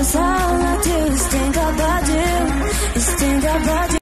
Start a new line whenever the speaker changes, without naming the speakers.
'cause all I do is think about you, is think about you.